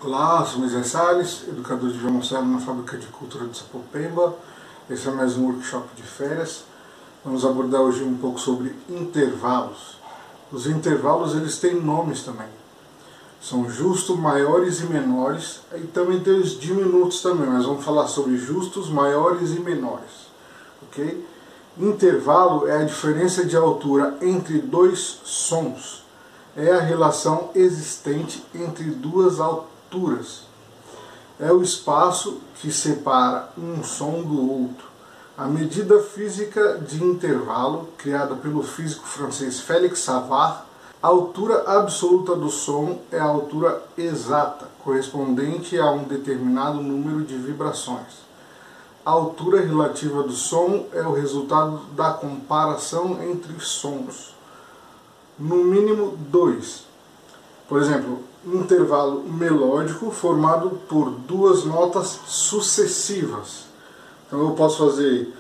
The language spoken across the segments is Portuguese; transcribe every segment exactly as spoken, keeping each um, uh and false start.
Olá, sou Moisés Salles, educador de violoncelo na Fábrica de Cultura de Sapopemba. Esse é mais um workshop de férias. Vamos abordar hoje um pouco sobre intervalos. Os intervalos eles têm nomes também. São justos, maiores e menores, e também tem os diminutos também, mas vamos falar sobre justos, maiores e menores. Ok? Intervalo é a diferença de altura entre dois sons. É a relação existente entre duas alturas. É o espaço que separa um som do outro. A medida física de intervalo, criada pelo físico francês Félix Savart, a altura absoluta do som é a altura exata, correspondente a um determinado número de vibrações. A altura relativa do som é o resultado da comparação entre sons. No mínimo dois. Por exemplo, intervalo melódico formado por duas notas sucessivas. Então eu posso fazer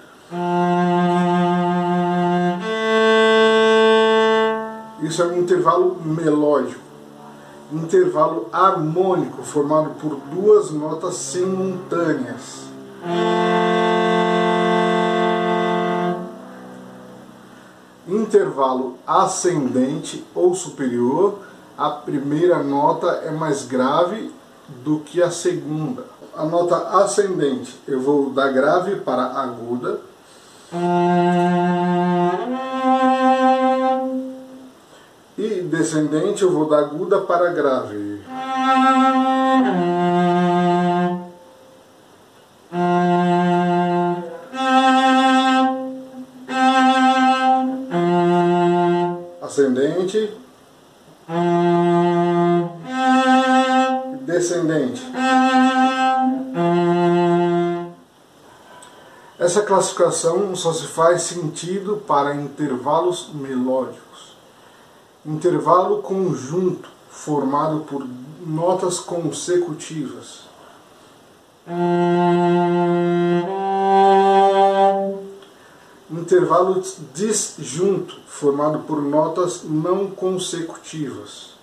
isso é um intervalo melódico. Intervalo harmônico formado por duas notas simultâneas. Intervalo ascendente ou superior, a primeira nota é mais grave do que a segunda. A nota ascendente eu vou da grave para aguda. E descendente eu vou da aguda para grave. Ascendente, descendente. Essa classificação só se faz sentido para intervalos melódicos. Intervalo conjunto, formado por notas consecutivas. Intervalo disjunto, formado por notas não consecutivas.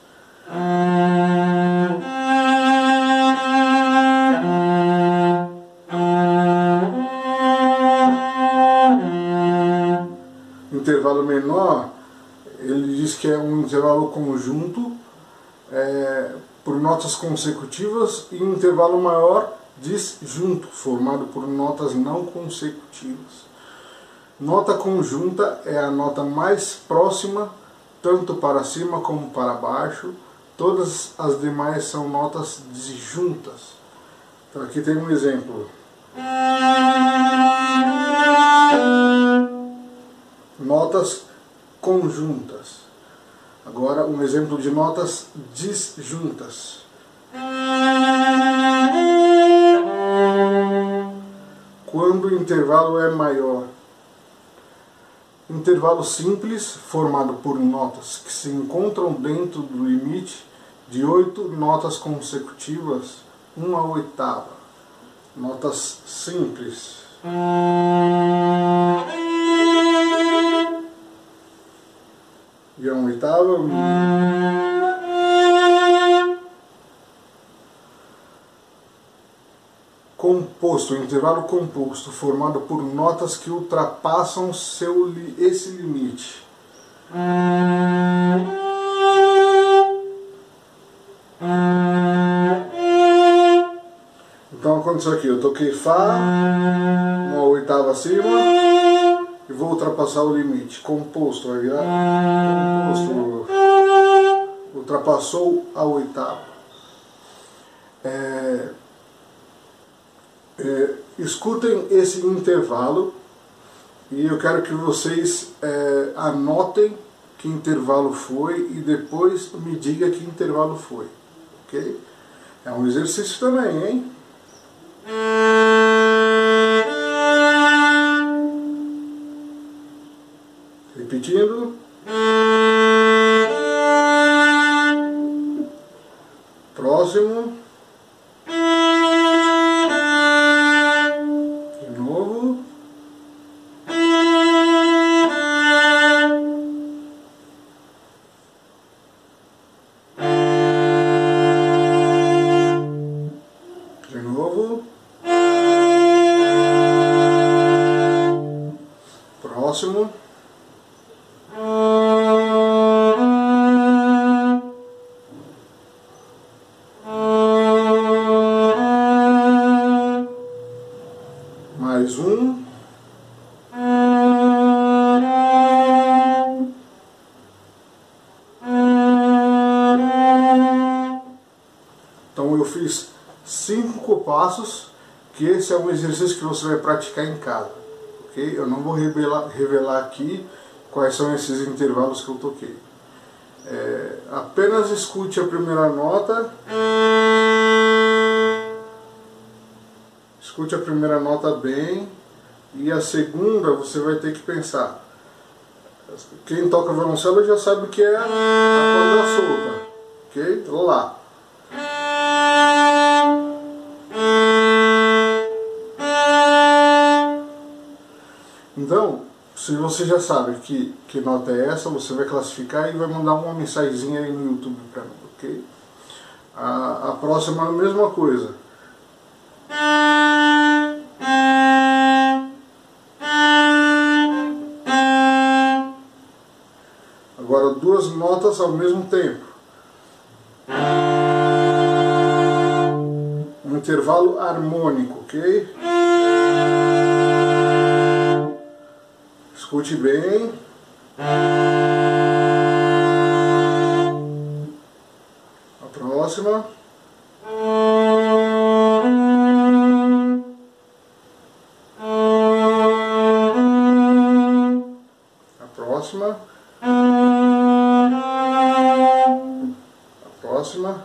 Intervalo menor, ele diz que é um intervalo conjunto é, por notas consecutivas, e um intervalo maior disjunto, formado por notas não consecutivas. Nota conjunta é a nota mais próxima, tanto para cima como para baixo. Todas as demais são notas disjuntas. Então aqui tem um exemplo. Notas conjuntas. Agora um exemplo de notas disjuntas. Quando o intervalo é maior. Intervalo simples, formado por notas que se encontram dentro do limite de oito notas consecutivas, uma oitava. Notas simples. E a uma oitava. Composto, intervalo composto, formado por notas que ultrapassam seu, esse limite. Então aconteceu aqui, eu toquei Fá, uma oitava acima, e vou ultrapassar o limite. Composto, vai virar composto, ultrapassou a oitava. É... É, escutem esse intervalo e eu quero que vocês é, anotem que intervalo foi e depois me diga que intervalo foi, ok? É um exercício também, hein? Repetindo. Próximo. Então eu fiz cinco passos, que esse é um exercício que você vai praticar em casa, ok? Eu não vou revelar, revelar aqui quais são esses intervalos que eu toquei. É, apenas escute a primeira nota, escute a primeira nota bem, e a segunda você vai ter que pensar. Quem toca violoncelo já sabe o que é a corda solta, ok? Então, lá. Então, se você já sabe que, que nota é essa, você vai classificar e vai mandar uma mensagenzinha aí no YouTube para mim, ok? A, a próxima é a mesma coisa. Agora duas notas ao mesmo tempo. Um intervalo harmônico, ok? Escute bem. A próxima. A próxima. A próxima.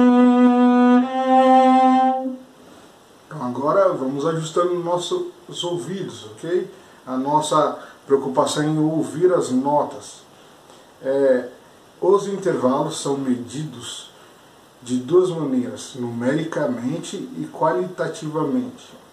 Então agora vamos ajustando nossos ouvidos, ok? A nossa preocupação em ouvir as notas. É, os intervalos são medidos de duas maneiras, numericamente e qualitativamente.